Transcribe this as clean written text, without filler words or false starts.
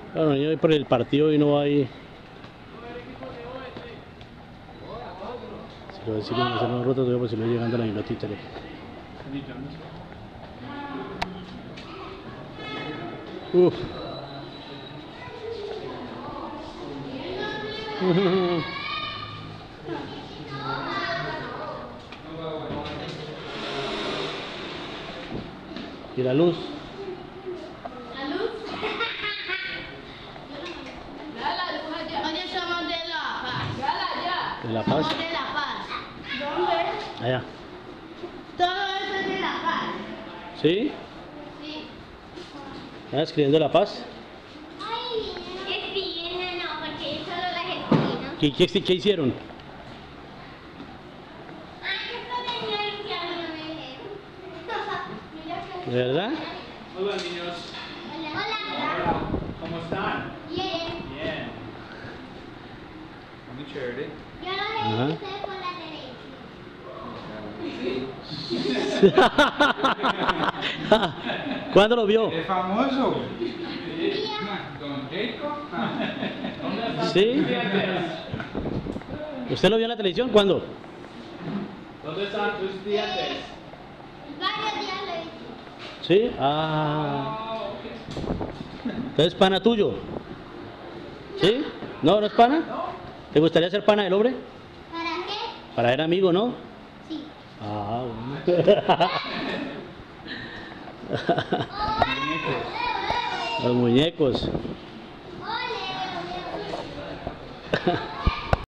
Bueno, yo voy por el partido y no hay. Si lo decimos en hacer una ruta, todavía pues si no llegando a la misma títere. Uf. ¿Y la luz? ¿La luz? La luz allá. Oye, somos de La Paz. Ya. ¿De La Paz? Somos de La Paz. ¿Dónde? Allá. Todo eso es de La Paz. ¿Sí? Sí. ¿Estás escribiendo La Paz? Escriben, no, porque yo solo las escribo. ¿Qué hicieron? ¿De verdad? Hola niños. Hola. ¿Cómo están? Bien. Bien. Muy chévere. Yo no Ajá. sé ustedes por la televisión. ¿Cuándo lo vio? Es famoso. Don Jacob. ¿Sí? ¿Usted lo vio en la televisión? ¿Cuándo? ¿Dónde están tus dientes? Varios días lo he visto. ¿Sí? Ah. Entonces, ¿pana tuyo? ¿Sí? ¿No? ¿No es pana? ¿Te gustaría ser pana del hombre? ¿Para qué? Para ser amigo, ¿no? Sí. Ah, bueno. Los muñecos. Ole.